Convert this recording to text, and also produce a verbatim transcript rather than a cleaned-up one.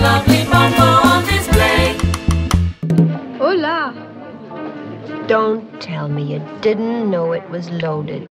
lovely bonbon on display. Hola! Don't tell me you didn't know it was loaded.